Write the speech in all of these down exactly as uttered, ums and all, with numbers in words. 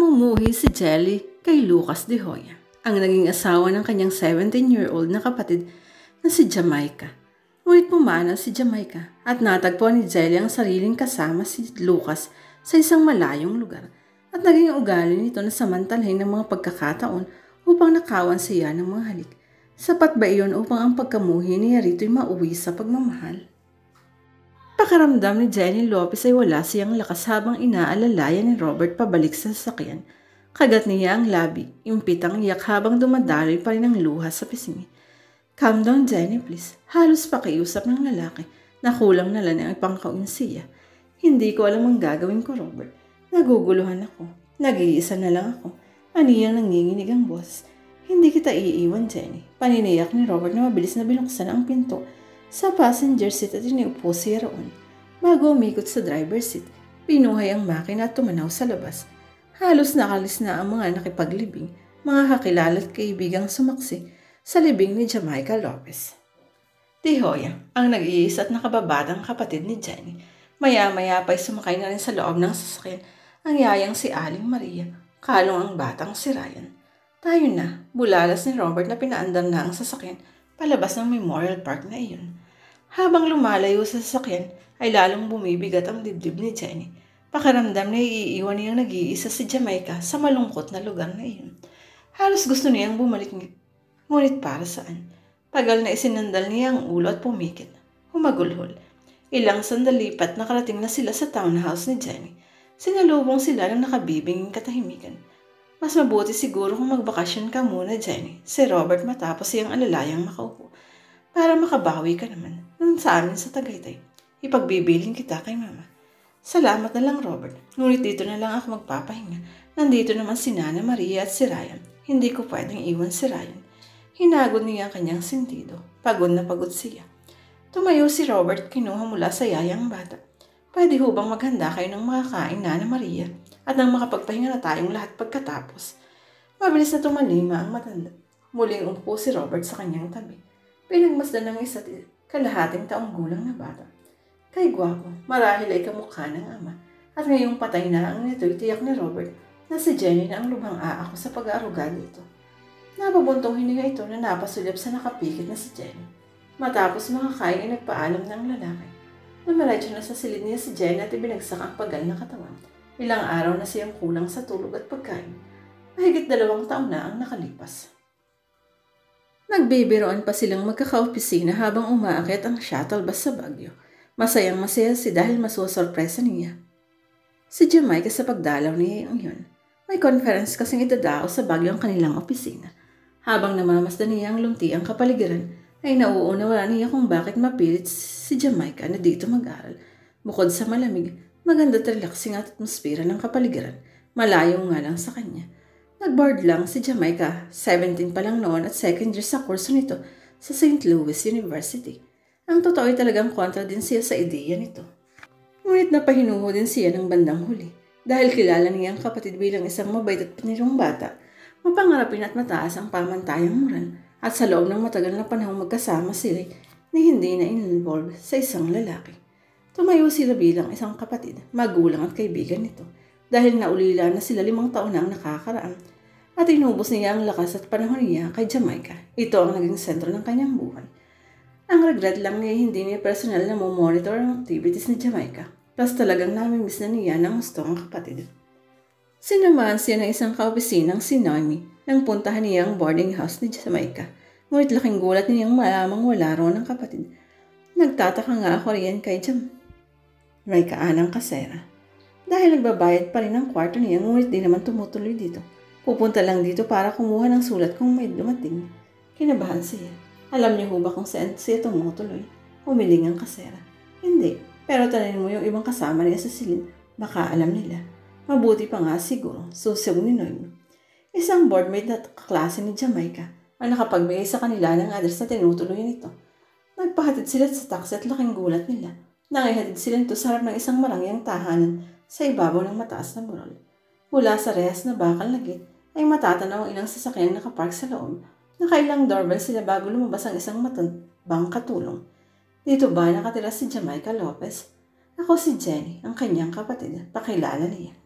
Namumuhi si Jelly kay Lucas De Hoya, ang naging asawa ng kanyang seventeen-year-old na kapatid na si Jamaica. Ngunit pumanaw si Jamaica at natagpuan ni Jelly ang sariling kasama si Lucas sa isang malayong lugar at naging ugali nito na samantalhin ng mga pagkakataon upang nakawan siya ng mga halik. Sapat ba iyon upang ang pagkamuhi niya rito'y mauwi sa pagmamahal? Pakaramdam ni Jenny Lopez ay wala siyang lakas habang inaalalayan ni Robert pabalik sa sasakyan. Kagat niya ang labi, impit ang iyak habang dumadaloy pa rin ang luha sa pisngi. "Calm down, Jenny, please." Halos pakiusap ng lalaki na kulang na lang ang ipangkawin siya. "Hindi ko alam ang gagawin ko, Robert. Naguguluhan ako. Nag-iisa na lang ako." Aniyang nanginginig ang boss. "Hindi kita iiwan, Jenny." Paniniyak ni Robert na mabilis na binuksan ang pinto sa passenger seat at iniupo siya roon. Bago umikot sa driver seat, pinuhay ang makina at tumanaw sa labas. Halos nakalis na ang mga nakipaglibing, mga kakilala at kaibigang sumaksi sa libing ni Jamaica Lopez. De Hoya, ang nag-iisa at nakababatang kapatid ni Jenny. Maya-maya pa'y sumakay na rin sa loob ng sasakyan ang yayang si Aling Maria, kalong ang batang si Ryan. "Tayo na," bulalas ni Robert na pinaandar na ang sasakyan palabas ng Memorial Park na iyon. Habang lumalayo sa sasakyan ay lalong bumibigat ang dibdib ni Jenny. Pakiramdam na iiwan niyang nag-iisa si Jamaica sa malungkot na lugar na iyon. Halos gusto niyang bumalik, ngunit para saan? Tagal na isinandal niya ang ulo at pumikit. Humagulhol. Ilang sandali pa't nakarating na sila sa townhouse ni Jenny. Sinalubong sila ng nakabibinging katahimikan. "Mas mabuti siguro kung magbakasyon ka muna, Jenny," si Robert matapos siyang alalayang makaupo. "Para makabawi ka naman nun sa amin sa Tagaytay. Ipagbibilin kita kay Mama." "Salamat na lang, Robert. Ngunit dito na lang ako magpapahinga. Nandito naman si Nana Maria at si Ryan. Hindi ko pwedeng iwan si Ryan." Hinagod niya ang kanyang sentido. Pagod na pagod siya. Tumayo si Robert kinuha mula sa yayang bata. "Pwede ho bang maghanda kayo ng makakain, Nana Maria? At nang makapagpahinga na tayong lahat pagkatapos." Mabilis na tumalima ang matanda. Muling umupo si Robert sa kanyang tabi. Pinagmasdan ng isa't kalahating taong gulang na bata. "Kay gwapo, marahil ay kamukha ng ama." At ngayong patay na ang nito'y tiyak ni Robert na si Jenny na ang lubhang aako sa pag-aaruga dito. Napabuntong hininga ito na napasulip sa nakapikit na si Jenny. Matapos makakain ay nagpaalam ng lalaki. Namaradyo na sa silid niya si Jenny at ibinagsak ang pagal na katawan. Ilang araw na siyang kulang sa tulog at pagkain. Mahigit dalawang taon na ang nakalipas. Nagbibiroan pa silang magkakaopisina habang umaakyat ang shuttle bus sa Baguio. Masayang masaya si dahil masusorpresa niya si Jamaica sa pagdalaw niya ang yun. May conference kasing idadao sa Baguio ang kanilang opisina. Habang namamasdan niya ang lunti ang kapaligiran, ay nauunawala niya kung bakit mapilit si Jamaica na dito mag-aral. Bukod sa malamig, maganda at relaxing at atmosfera ng kapaligiran, malayo nga lang sa kanya. Nag-board lang si Jamaica, seventeen pa lang noon at second year sa kurso nito sa Saint Louis University. Ang totoo ay talagang kontra din siya sa ideya nito. Ngunit napahinuho din siya ng bandang huli dahil kilala niya ang kapatid bilang isang mabait at pinirong bata, mapangarapin at mataas ang pamantayang moral at sa loob ng matagal na panahong magkasama sila ni hindi na involved sa isang lalaki. Tumayo sila bilang isang kapatid, magulang at kaibigan nito dahil naulila na sila limang taon na ang nakakaraan at inubos niya ang lakas at panahon niya kay Jamaica. Ito ang naging sentro ng kanyang buhay. Ang regret lang niya hindi niya personal na monitor ang activities ni Jamaica. Plus talagang namimiss na niya ng gusto ang kapatid. Sinamahan siya ng isang kaopisinang si Noemi nang puntahan niya ang boarding house ni Jamaica. Ngunit laking gulat niyang malamang wala roon ang kapatid. Nagtataka nga ako riyan kay Jam. May kaanang kasera. Dahil nagbabayad pa rin ang kwarto niya ngunit di naman tumutuloy dito. Pupunta lang dito para kumuha ng sulat kung may dumating. Kinabahan siya. Alam niyo ho ba kung saan siya tumutuloy? Umiling ang kasera. Hindi, pero tanongin mo yung ibang kasama niya sa silid. Baka alam nila. Mabuti pa nga siguro, susaw ni Noemi. Isang boardmate na kaklase ni Jamaica ang nakapagbigay sa kanila ng address na tinutuloy nito. Nagpahatid sila sa taxi at laking gulat nila. Nangihatid sila nito sa harap ng isang marangyang tahanan sa ibabaw ng mataas na burol. Mula sa rehas na bakal na gate ay matatanaw ang ilang sasakyang nakapark sa loob. Nakailang doorbell sila bago lumabas ang isang matandang katulong. "Dito ba nakatira si Jamaica Lopez?" "Ako si Jenny, ang kanyang kapatid." Pakilala niya.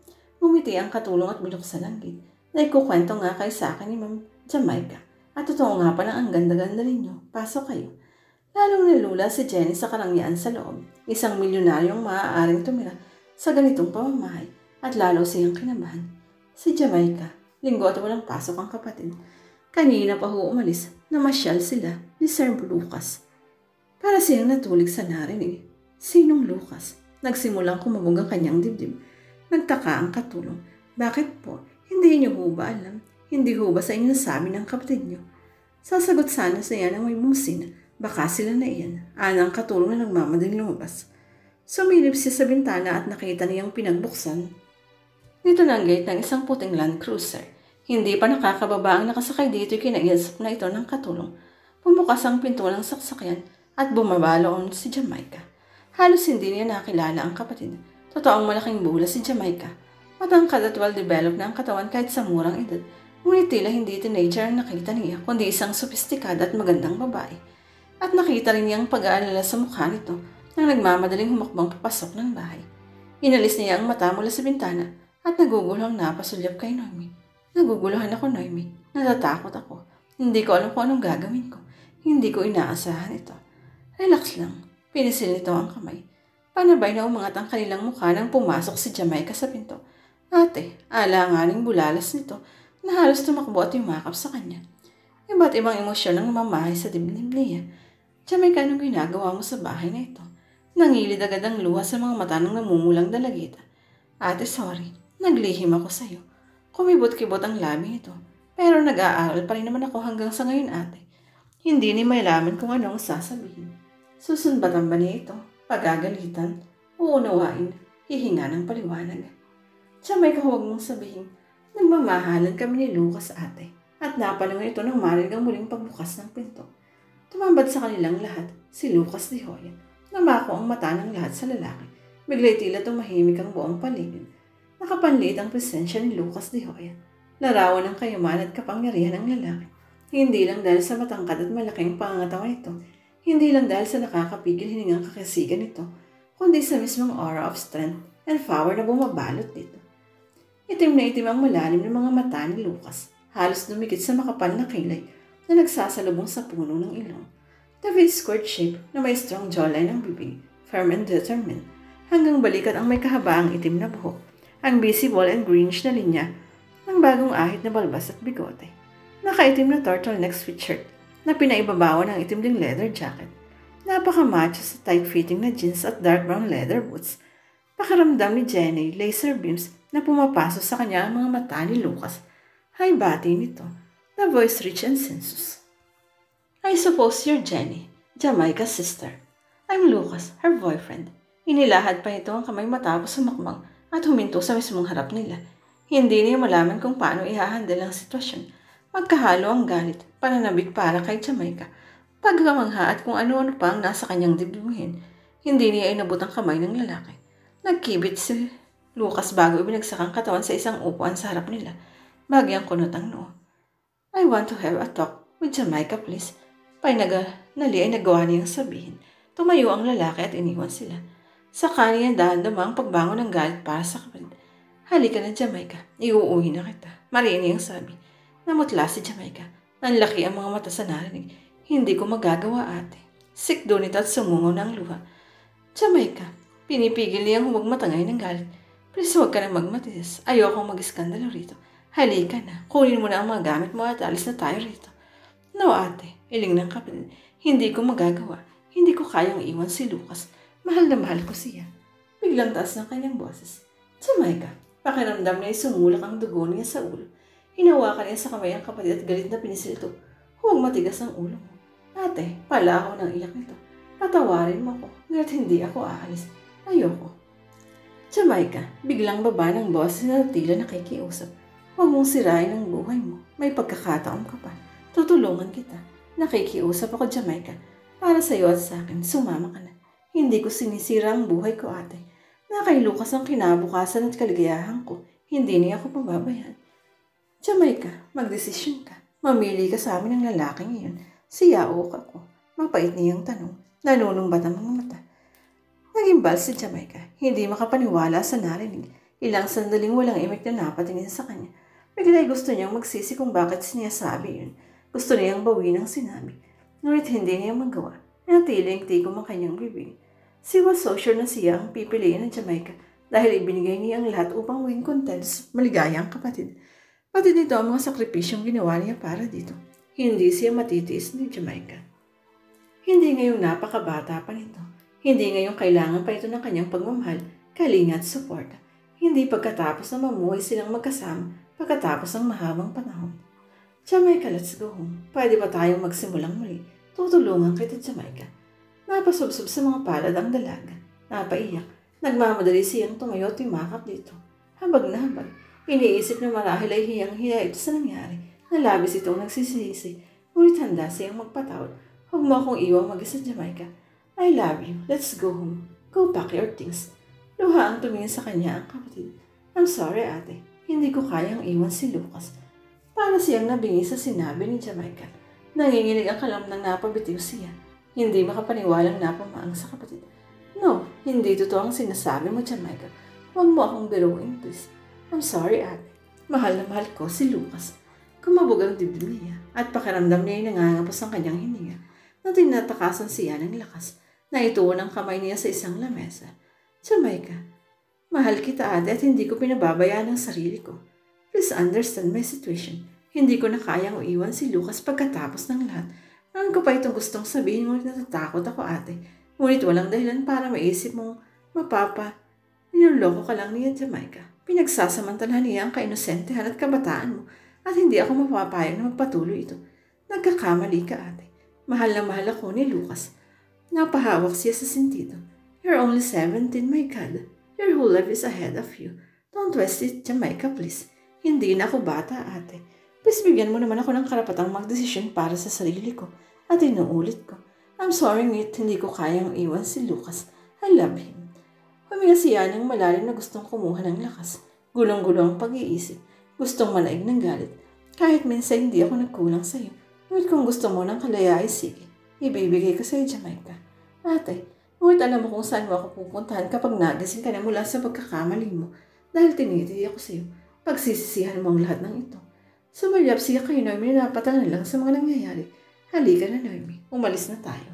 Ngumiti ang katulong at binuksan ang gate. Naikukwento nga kay sa akin ni Ma'am Jamaica. At totoo nga pala ang ganda-ganda ninyo. Pasok kayo. Lalong nalula si Jenny sa karangyaan sa loob. Isang milyonaryong maaaring tumira sa ganitong pamamahay at lalo siyang kinabahan. Si Jamaica, linggo at walang pasok ang kapatid. Kanina pa ho umalis na masyal sila ni Sir Lucas. Para siyang natulig sa narinig. Sinong Lucas? Nagsimulang kumabog ang kanyang dibdib. Nagtaka ang katulong. Bakit po? Hindi niyo ho ba alam? Hindi ho ba sa inyo nasabi ng kapatid niyo? Sasagot sana siya ng may musin. Baka sila na iyan. Anang katulong na nagmamadaling lumabas. Sumilip siya sa bintana at nakita niyang pinagbuksan. Dito na ang gate ng isang puting Land Cruiser. Hindi pa nakakababa ang nakasakay dito kinaiasap na ito ng katulong. Pumukas ang pinto ng saksakyan at bumabaloon si Jamaica. Halos hindi niya nakilala ang kapatid. Totoong malaking bula si Jamaica. Matangkad at well-developed na ang katawan kahit sa murang edad. Ngunit tila hindi teenager ang nakita niya, kundi isang sopistikada at magandang babae. At nakita rin niyang pag-aalala sa mukha nito nang nagmamadaling humakbang papasok ng bahay. Inalis niya ang mata mula sa bintana at naguguluhang napasulyap kay Noemi. Naguguluhan ako, Noemi. Natatakot ako. Hindi ko alam kung anong gagawin ko. Hindi ko inaasahan ito. Relax lang. Pinisil nito ang kamay. Panabay na umangat ang kanilang mukha nang pumasok si Jamaica sa pinto. Ate, alanganing bulalas nito na halos tumakbo at yumakap sa kanya. Iba't ibang emosyon ang mamahay sa dibdib niya. Jamaica, anong ginagawa mo sa bahay na ito? Nangilid agad ang luha sa mga mata ng namumulang dalagita. Ate, sorry. Naglihim ako sa'yo. Kumibot-kibot ang labi nito. Pero nag-aaral pa rin naman ako hanggang sa ngayon, ate. Hindi ni mailaman kung ano ang sasabihin. Susunbatan ba niya ito? Pagagalitan? Uunawain? Hihinga ng paliwanag? Jamaica, huwag mong sabihin. Nagmamahalan kami ni Lucas, ate. At napalangan ito nang marinig ang muling pagbukas ng pinto. Tumambad sa kanilang lahat si Lucas de Hoya. Namako ang mata ng lahat sa lalaki. Bigla'y tila tumahimik ang buong paligid. Nakapanliit ang presensya ni Lucas de Hoya. Larawan ng kayamanan at kapangyarihan ng lalaki. Hindi lang dahil sa matangkad at malaking pangangatawan nito. Hindi lang dahil sa nakakapigil hiningang kakasigan nito, kundi sa mismong aura of strength and power na bumabalot dito. Itim na itim ang malalim ng mga mata ni Lucas, halos dumikit sa makapal na kilay na nagsasalubong sa puno ng ilong. The V-squared shape na may strong jawline ng bibig, firm and determined, hanggang balikat ang may kahabaang itim na buhok, ang visible and greenish na linya ng bagong ahit na balbas at bigote. Nakaitim na turtleneck sweatshirt na pinaibabawan ng itim ding leather jacket. Napaka-macho sa tight-fitting na jeans at dark brown leather boots. Pakiramdam ni Jenny laser beams na pumapasok sa kanya ang mga mata ni Lucas. Hay bati nito. The voice rich and sensuous. I suppose you're Jenny, Jamaica's sister. I'm Lucas, her boyfriend. Inilahad pa ito ang kamay matapos sumakmang at huminto sa mismong harap nila. Hindi niya malaman kung paano ihahandle ang sitwasyon. Magkahalo ang galit, pananabik para kay Jamaica, pagkamangha at kung ano-ano pa ang nasa kanyang dibdibin. Hindi niya inabot ang kamay ng lalaki. Nagkibit si Lucas bago ibinagsak ang katawan sa isang upuan sa harap nila. Bagyang kunot ang noo. I want to have a talk with Jamaica, please. Painaganali ay nagawa niyang sabihin. Tumayo ang lalaki at iniwan sila. Sa kanya dahan-dama ang pagbangon ng galit para sa kapatid. Halika na, Jamaica. Iuuwi na kita. Mariin niyang sabi. Namutla si Jamaica. Nanlaki ang mga mata sa narinig. Hindi ko magagawa, ate. Sikdo nito at sumungo ng luha. Jamaica, pinipigil niyang huwag matangay ng galit. Please huwag ka na magmatiis. Ayokong mag-iskandalo rito. Halika na. Kunin mo na ang mga gamit mo at alis na tayo rito. No, ate. Iling ng kapatid. Hindi ko magagawa. Hindi ko kayang iwan si Lucas. Mahal na mahal ko siya. Biglang taas ng kanyang boses. Jamaica, pakiramdam niya ay sumulak ang dugo niya sa ulo. Hinawakan niya sa kamay ang kapatid at galit na pinisil ito. Huwag matigas ang ulo mo. Ate, pala ako ng iyak nito. Patawarin mo ko, ngayon hindi ako aalis. Ayoko. Jamaica, biglang baba ng boss na tila nakikiusap. Huwag mong sirain ang buhay mo. May pagkakataon ka pa. Tutulungan kita. Nakikiusap ako, Jamaica. Para sa iyo at sa akin, sumama ka na. Hindi ko sinisira ang buhay ko, ate. Na kay Lucas ang kinabukasan at kaligayahan ko. Hindi niya ako pababayaan. Jamaica, magdesisyon ka. Mamili ka sa amin ng lalaki ngayon. Siya o ako. Mapait niyang tanong. Nanunumbat ang mga mata. Nagimbal si Jamaica. Hindi makapaniwala sa narinig. Ilang sandaling walang imik na napatingin sa kanya. Bigla ay gusto niyang magsisi kung bakit sinasabi yun. Gusto niyang bawin ang sinabi. Ngunit hindi niya magawa. Natiling tikom ang kanyang bibig. Si was so sure na siya ang pipiliin ng Jamaica dahil ibinigay niya ang lahat upang maging content sa maligayang kapatid. Pati dito ang mga sakripisyong ginawa niya para dito. Hindi siya matitiis ni Jamaica. Hindi ngayong napakabata pa nito. Hindi ngayong kailangan pa ito ng kanyang pagmamahal, kalinga at suporta. Hindi pagkatapos na mamuhay silang magkasama pagkatapos ng mahabang panahon. Jamaica, let's go home. Pwede ba tayong magsimulang muli? Tutulungan kita, Jamaica. Napasubsob sa mga palad ang dalaga. Napaiyak. Nagmamadali siyang tumayo at tumakap dito. Habag na habag. Iniisip na marahil ay hiyang-hiya ito sa nangyari. Nalabis itong nagsisisi. Ngunit handa siyang magpatawad. Huwag mo akong iwang mag-isa, Jamaica. I love you. Let's go home. Go pack your things. Luha ang tumingin sa kanya ang kapatid. I'm sorry, ate. Hindi ko kayang iwan si Lucas. Para siyang nabingi sa sinabi ni Jamaica. Nanginginig ang kalam ng napabitiw siya. Hindi makapaniwalang napamaang sa kapatid. No, hindi totoo ang sinasabi mo, Jamaica. Huwag mo akong biruin, please. I'm sorry, ate. Mahal na mahal ko si Lucas. Kumabog ang dibdib niya at pakiramdam niya ay nangangapos ang kanyang hininga na tinatakasan siya ng lakas na ituon ang kamay niya sa isang lamesa. Jamaica, mahal kita, ate, at hindi ko pinababayaan ang sarili ko. Please understand my situation. Hindi ko na kayang iwan si Lucas pagkatapos ng lahat. Noon ko pa itong gustong sabihin, ngunit natatakot ako, ate. Ngunit walang dahilan para maisip mong, mapapa, niloloko ka lang niya, Jamaica. Pinagsasamantalahan niya ang kainosentehan at kabataan mo at hindi ako mapapayag na magpatuloy ito. Nagkakamali ka, ate. Mahal na mahal ako ni Lucas. Napahawak siya sa sentido. You're only seventeen, my God. Your whole life is ahead of you. Don't waste it, Jamaica, please. Hindi na ako bata, ate. Please bigyan mo naman ako ng karapatang magdesisyon para sa sarili ko. At inuulit ko. I'm sorry, ngunit hindi ko kayang iwan si Lucas. I love him. Huminga siya ng malalim na gustong kumuha ng lakas. Gulong-gulong ang pag-iisip. Gustong manaig ng galit. Kahit minsan hindi ako nagkulang sa'yo. Ngunit kung gusto mo ng kalaya ay sige. Ibibigay ko sa'yo, Jamaica. Ate, ngunit alam mo kung saan mo ako pupuntahan kapag nagising ka na mula sa pagkakamali mo. Dahil tinitili ako sa'yo. Pagsisisihan mo ang lahat ng ito. Sumalyap siya kay Noemi na napatalan lang sa mga nangyayari. Halika na, Noemi. Umalis na tayo.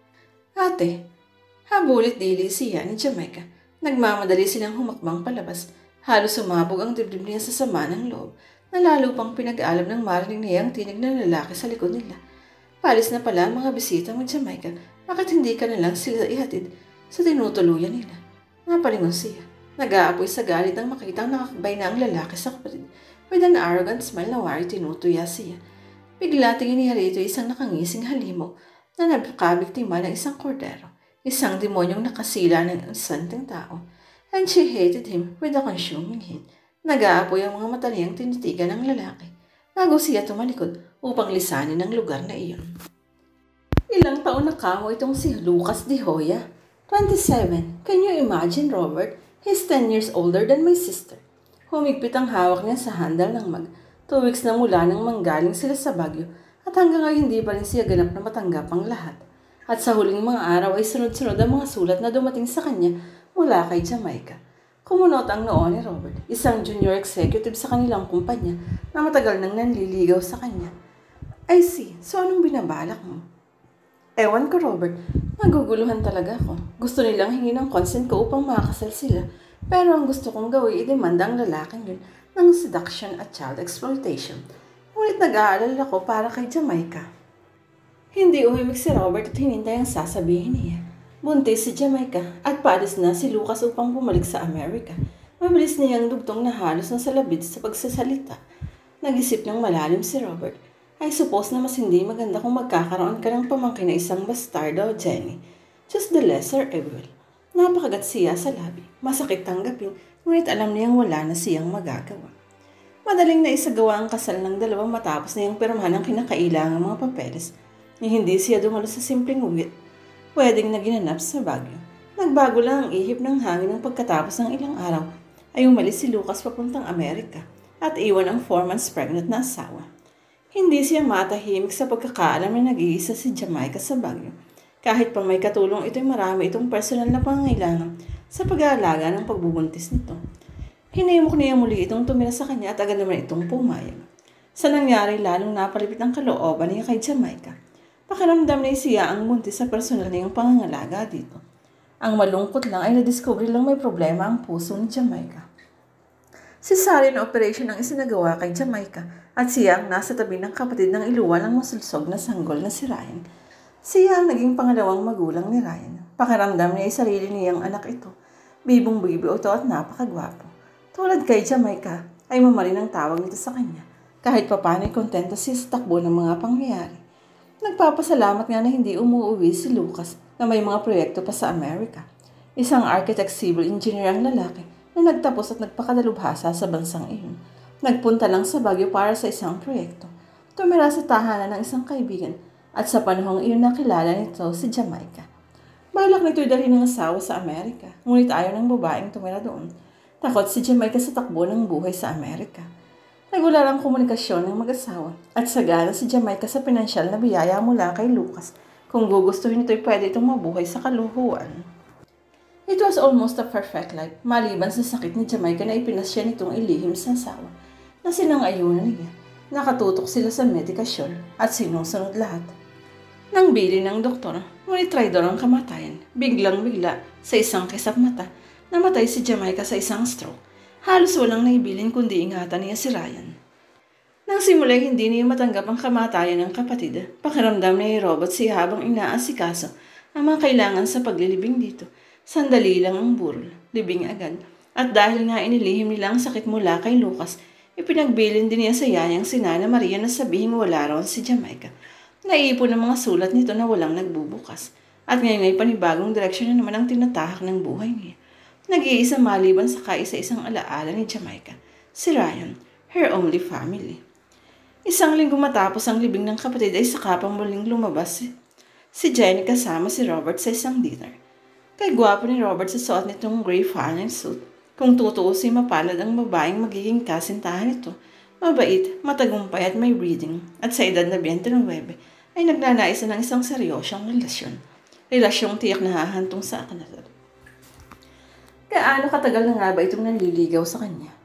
Ate, habulit dili siya ni Jamaica. Nagmamadali silang humakbang palabas. Halos sumabog ang dibdib niya sa sama ng loob. Nalalo pang pinag-aalam ng marinig niya ang tinig ng lalaki sa likod nila. Palis na pala ang mga bisita mo, Jamaica. Bakit hindi ka na lang sila ihatid sa tinutuluyan nila? Napalingon siya. Nag-aapoy sa galit ang makitang nakakabay na ang lalaki sa kapatid. With an arrogant smile na wari tinutuya siya. Bigla tingin niya rito isang nakangising halimo na nagkabiktima ng isang kordero. Isang demonyong nakasila ng santing tao. And she hated him with a consuming heat. Nag-aapoy ang mga mata niyang tinitigan ng lalaki bago siya tumalikod upang lisanin ang lugar na iyon. Ilang taon na kamo itong si Lucas de Hoya? twenty-seven. Can you imagine, Robert? He's ten years older than my sister. Humigpit ang hawak niya sa handle ng mag. Two weeks na mula nang manggaling sila sa Baguio at hanggang ngayon hindi pa rin siya ganap na matanggap ang lahat. At sa huling mga araw ay sunod-sunod ang mga sulat na dumating sa kanya mula kay Jamaica. Kumunot ang noo ni Robert, isang junior executive sa kanilang kumpanya na matagal nang nanliligaw sa kanya. I see. So anong binabalak mo? Ewan ko, Robert. Naguguluhan talaga ako. Gusto nilang hingin ng consent ko upang makasal sila. Pero ang gusto kong gawin, idemanda ang lalaking yun ng seduction at child exploitation. Ngunit nag-aalala ko para kay Jamaica. Hindi umimik si Robert at hinintay ang sasabihin niya. Buntis si Jamaica at paalis na si Lucas upang bumalik sa Amerika. Mabilis niyang dugtong na halos na salabid sa pagsasalita. Nag-isip ng malalim si Robert. I suppose na mas hindi maganda kung magkakaroon ka ng pamangkin na isang bastardo, Jenny. Just the lesser evil. Napakagat siya sa labi. Masakit tanggapin, ngunit alam niyang wala na siyang magagawa. Madaling na isagawa ang kasal ng dalawang matapos niyang pirmahan ang kinakailangang mga papeles. Ni hindi siya dumalo sa simpleng uwit. Wedding na ginanap sa Baguio. Nagbago lang ang ihip ng hangin ng pagkatapos ng ilang araw ay umalis si Lucas papuntang Amerika at iwan ang four months pregnant na asawa. Hindi siya matahimik sa pagkakaalam na nag-iisa si Jamaica sa Baguio. Kahit pa may katulong ito'y marami itong personal na pangangailangan sa pag-aalaga ng pagbubuntis nito. Hinimok niya muli itong tumira sa kanya at agad naman itong pumayag. Sa nangyari lalong napalipit ang kalooban niya kay Jamaica. Pakiramdam niya siya ang buntis sa personal niyang pangangalaga dito. Ang malungkot lang ay nadiscover lang may problema ang puso ni Jamaica. Cesarean operation ang isinagawa kay Jamaica at siya ang nasa tabi ng kapatid ng iluwa ng masulsog na sanggol na si Ryan. Siya ang naging pangalawang magulang ni Ryan. Pakiramdam niya ay sarili niyang anak ito. Bibong-bibo ito at napakagwapo. Tulad kay Jamaica ay mamarin ang tawag nito sa kanya. Kahit papano'y kontento siya sa takbo ng mga pangyayari. Nagpapasalamat nga na hindi umuwi si Lucas na may mga proyekto pa sa Amerika. Isang architect civil engineer ang lalaki na nagtapos at nagpakadalubhasa sa bansang iyon. Nagpunta lang sa Baguio para sa isang proyekto. Tumira sa tahanan ng isang kaibigan at sa panahong iyon nakilala nito si Jamaica. Balak nito'y dalhin ng asawa sa Amerika, ngunit ayaw ng babaeng tumira doon. Takot si Jamaica sa takbo ng buhay sa Amerika. Regular ang komunikasyon ng mag-asawa at sagana si Jamaica sa pinansyal na biyaya mula kay Lucas. Kung gugustuhin ito'y pwede itong mabuhay sa kaluhuan. It was almost a perfect life, maliban sa sakit ni Jamaica na ipinasya nitong ilihim sa asawa, na sinang-ayunan niya. Nakatutok sila sa medikasyon at sinusunod lahat. Nang bili ng doktor, ngunit traidor ang kamatayan, biglang-bigla sa isang kisap mata, namatay si Jamaica sa isang stroke. Halos walang naibilin kundi ingatan niya si Ryan. Nang simulay hindi niya matanggap ang kamatayan ng kapatid, pakiramdam niya yung robot siya habang inaasikaso ang mga kailangan sa paglilibing dito. Sandali lang ang burol, libing agad. At dahil nga inilihim nila ang sakit mula kay Lucas, ipinagbilin din niya sa yayang si Nana Maria na sabihing wala raw si Jamaica. Naiipon ang mga sulat nito na walang nagbubukas. At ngayon ay panibagong direksyon na naman ang tinatahak ng buhay niya. Nag-iisa maliban sa kaisa-isang alaala ni Jamaica, si Ryan, her only family. Isang linggo matapos ang libing ng kapatid ay saka pang muling lumabas si, si Jenny kasama si Robert sa isang dinner. Kay gwapo ni Robert sa suot nitong gray flannel suit. Kung tutuusin mapalad ang babaeng magiging kasintahan nito, mabait, matagumpay at may breeding, at sa edad na twenty-nine ay nagnanais ng isang seryosyong relasyon. Relasyong tiyak na hahantong sa kanila. Gaano katagal na nga ba itong nanliligaw sa kanya?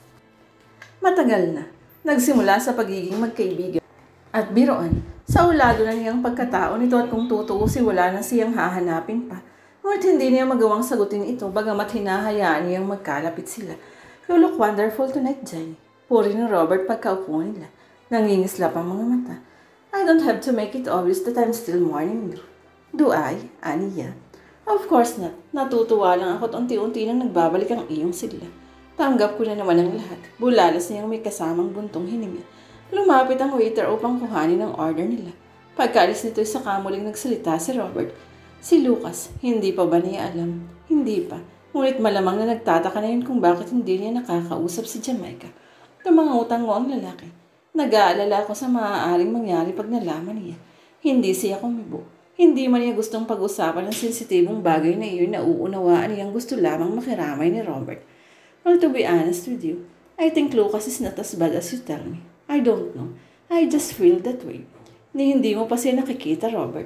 Matagal na. Nagsimula sa pagiging magkaibigan. At biroan, sa ulado na niyang pagkatao nito at kung tutuusin wala na siyang hahanapin pa. Ngunit hindi niya magawang sagutin ito bagamat hinahayaan niyang magkalapit sila. You look wonderful tonight, Jenny. Puri ni Robert pagkaupo nila. Nangingislap ang mga mata. I don't have to make it obvious that I'm still mourning you. Do I, Aniya? Of course not. Natutuwa lang ako at unti-unti nang nagbabalik ang iyong sigla. Tanggap ko na naman ang lahat. Bulalas niyang may kasamang buntong hininga. Lumapit ang waiter upang kuhanin ang order nila. Pagkaalis nito'y sa kamuling nagsalita si Robert. Si Lucas, hindi pa ba niya alam? Hindi pa. Ngunit malamang na nagtataka na yun kung bakit hindi niya nakakausap si Jamaica. Tumangutang mo ang lalaki. Nag-aalala ko sa maaaring mangyari pag nalaman niya. Hindi siya kumibo. Hindi man niya gustong pag-usapan ng sensitibong bagay na iyon na uunawaan niyang gusto lamang makiramay ni Robert. Well, to be honest with you, I think Lucas is not as bad as you tell me. I don't know. I just feel that way. Ni hindi mo pa siya nakikita, Robert.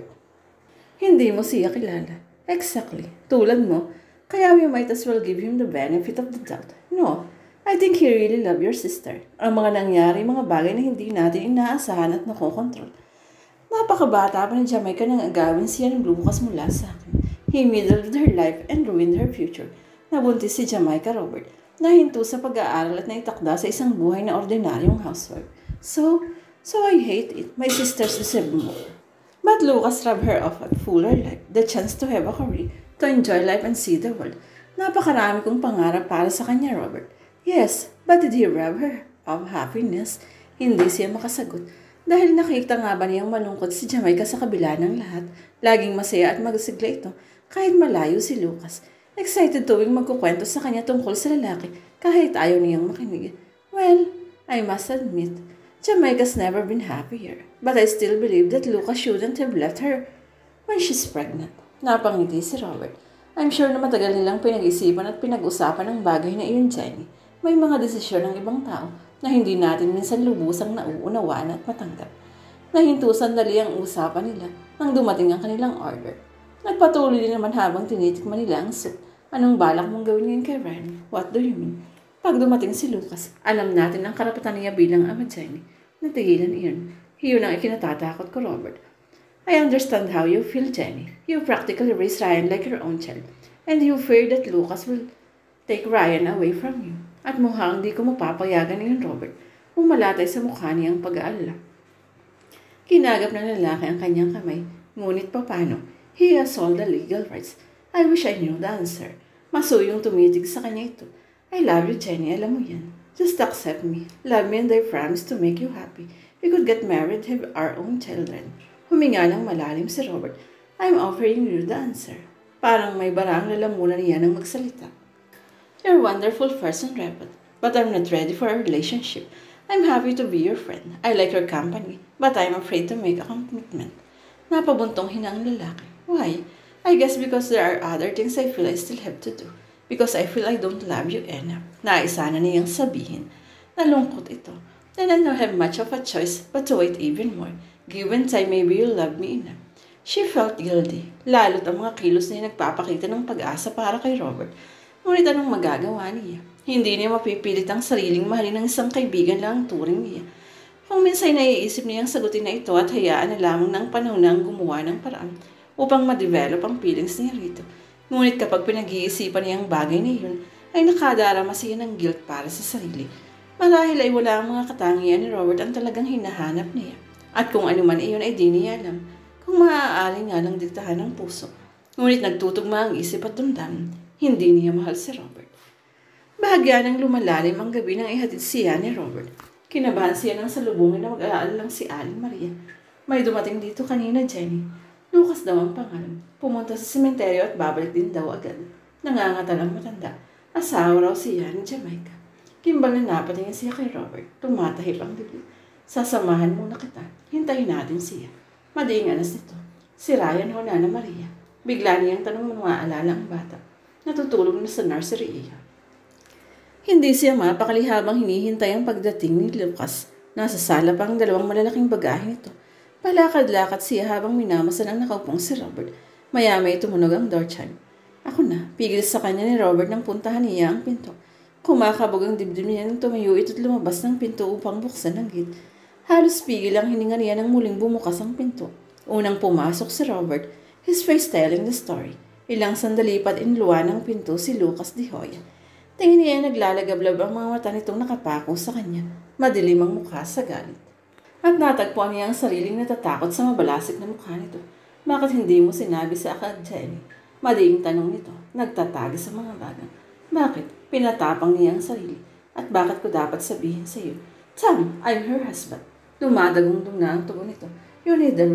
Hindi mo siya kilala. Exactly. Tulad mo, kaya we might as well give him the benefit of the doubt. No, I think he really loved your sister. Ang mga nangyari, mga bagay na hindi natin inaasahan at nakokontrol. Napakabata pa ni Jamaica nang agawin siya ng Lucas mula sa akin. He meddled with her life and ruined her future. Nabuntis si Jamaica, Robert. Nahinto sa pag-aaral at naitakda sa isang buhay na ordinaryong housewife. So, so I hate it. My sisters deserve more. But Lucas robbed her of a fuller life, the chance to have a career, to enjoy life and see the world. Napakarami kong pangarap para sa kanya, Robert. Yes, but did he rob her of happiness? Hindi siya makasagot. Dahil nakita nga ba niyang malungkot si Jamaica sa kabila ng lahat, laging masaya at magasigla ito, kahit malayo si Lucas. Excited tuwing magkukwento sa kanya tungkol sa lalaki, kahit ayaw niyang makinig. Well, I must admit, Jamaica's never been happier, but I still believe that Lucas shouldn't have left her when she's pregnant. Napangiti si Robert. I'm sure na matagal nilang pinag-isipan at pinag-usapan ang bagay na iyon, Jenny. May mga desisyon ng ibang tao na hindi natin minsan lubusang nauunawaan at matanggap. Nahinto sandali ang usapan nila nang dumating ang kanilang order. Nagpatuloy din naman habang tinitikman nila ang soup. Anong balak mong gawin ngayon kay Ryan? What do you mean? Pag dumating si Lucas, alam natin ang karapatan niya bilang ama Jenny. Natigilan iyon. Iyon ang ikinatatakot ko, Robert. I understand how you feel, Jenny. You practically raise Ryan like your own child. And you fear that Lucas will take Ryan away from you. At mukhang di ko mapapayagan iyon, Robert. Umalatay sa mukha niya ang pag-aalala. Kinagap ng lalaki ang kanyang kamay. Ngunit papano? He has all the legal rights. I wish I knew the answer. Masuyong tumitig sa kanya ito. I love you, Jenny. Alam mo yan. Just accept me. Love me and I promise to make you happy. We could get married, have our own children. Huminga ng malalim si Robert. I'm offering you the answer. Parang may barang lalamunan niya ng magsalita. You're a wonderful person, Robert. But I'm not ready for a relationship. I'm happy to be your friend. I like your company. But I'm afraid to make a commitment. Napabuntong hinang lalaki. Why? I guess because there are other things I feel I still have to do. Because I feel I don't love you enough. Naisa na niyang sabihin. Nalungkot ito. Then I don't have much of a choice but to wait even more. Given time, maybe you'll love me enough. She felt guilty. Lalo't ang mga kilos niya nagpapakita ng pag-asa para kay Robert. Ngunit anong magagawa niya? Hindi niya mapipilit ang sariling mahalin ng isang kaibigan lang ang turing niya. Kung minsan naiisip niyang sagutin na ito at hayaan na lamang ng panahon na ang gumawa ng paraan upang ma-develop ang feelings niya rito. Ngunit kapag pinag-iisipan niya ang bagay na iyon, ay nakadarama siya ng guilt para sa sarili. Marahil ay wala ang mga katangian ni Robert ang talagang hinahanap niya. At kung ano man iyon ay di niya alam, kung maaari nga lang diktahan ng puso. Ngunit nagtutugma ang isip at damdamin, hindi niya mahal si Robert. Bahagya nang lumalalim ang gabi nang ihatid siya ni Robert. Kinabahan siya ng salubungin na mag-aalala lang si Aling Maria. May dumating dito kanina, Jenny. Lucas daw ang pangalan. Pumunta sa sementeryo at babalik din daw agad. Nangangatal ang matanda. Asawa raw siya ni Jamaica. Kimbal na napatingin siya kay Robert. Tumatahip ang dibdib. Sasamahan muna kita. Hintayin natin siya. Madaing anas nito. Si Ryan o Nana Maria. Bigla niyang tanong maalala ang bata. Natutulog na sa nursery iya. Hindi siya mapakali habang hinihintay ang pagdating ni Lucas. Nasa sala pa ang dalawang malalaking bagahe nito. Palakad-lakad siya habang minamasan ang nakaupong si Robert. Maya-may tumunog ang door chime. Ako na, pigil sa kanya ni Robert nang puntahan niya ang pinto. Kumakabog ang dibdib niya nang tumayo ito't lumabas ng pinto upang buksan ang gate. Halos pigil ang hininga niya nang muling bumukas ang pinto. Unang pumasok si Robert, his face telling the story. Ilang sandali pa't inluwa ng pinto si Lucas de Hoya. Tingin niya naglalagablab ang mga mata nitong nakapako sa kanya. Madilim ang mukha sa galit. At natagpuan niya ang sariling natatakot sa mabalasik na mukha nito. Bakit hindi mo sinabi sa akin, Jenny? Madiing tanong nito, nagtatagi sa mga bagang. Bakit? Pinatapang niya ang sarili. At bakit ko dapat sabihin sa iyo? Tom, I'm her husband. Dumadagundong na ang tugon nito. You neither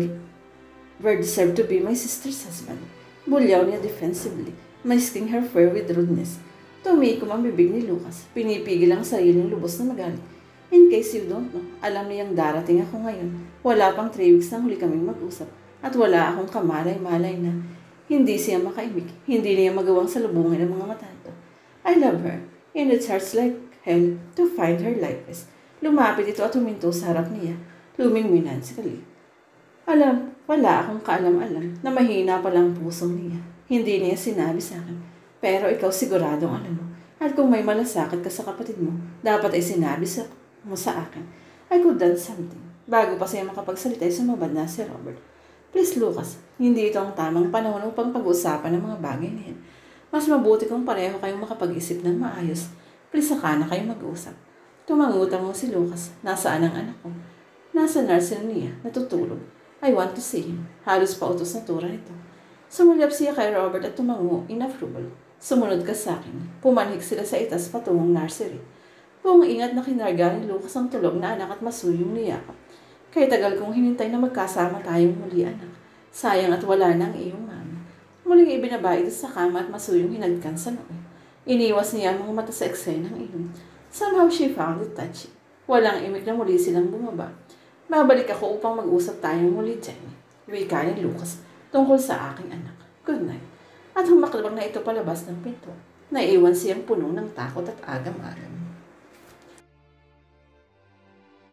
deserve to be my sister's husband. Bulyaw niya defensively, masking her fur with rudeness. Tumikom ang bibig ni Lucas. Pinipigil ang sariling lubos na magalit. In case you don't know, alam niyang darating ako ngayon. Wala pang three weeks nang huli kaming mag-usap. At wala akong kamalay-malay na hindi siya makaimik. Hindi niya magawang salubungin ang mga mata nito. I love her. And it hurts like hell to find her lifeless. Lumapit ito at huminto sa harap niya. Lumingwinan si Kali. Alam, wala akong kaalam-alam na mahina palang pusong niya. Hindi niya sinabi sa akin. Pero ikaw siguradong alam mo. At kung may malasakit ka sa kapatid mo, dapat ay sinabi sa, mo sa akin. I could done something. Bago pa siya makapagsalita, sumabad na si Robert. Please, Lucas, hindi ito ang tamang panahon upang pag-usapan ng mga bagay na yan. Mas mabuti kung pareho kayong makapag-isip ng maayos. Please, saka na kayo mag-uusap. Tumangutang mo si Lucas. Nasaan ang anak ko? Nasa nursery niya, natutulog. I want to see him. Halos pautos na tura nito. Sumulyap siya kay Robert at tumango in approval. Sumunod ka sa akin. Pumanhig sila sa itas patungong nursery. Buong ingat na kinarga ni Lucas ang tulog na anak at masuyong niyakap. Kaya tagal kong hinintay na magkasama tayong muli, anak. Sayang at wala na ang iyong mama. Muling ibinaba ito sa kama at masuyong hinagkan sa noo. Iniwas niya ang mga mata sa eksenang iyon. Somehow she found it touchy. Walang imik na muli silang bumaba. Babalik ako upang mag-usap tayong muli, Jenny. Wika ni Lucas tungkol sa aking anak. Good night. At humaklabang na ito palabas ng pinto. Naiwan siyang puno ng takot at agam-agam.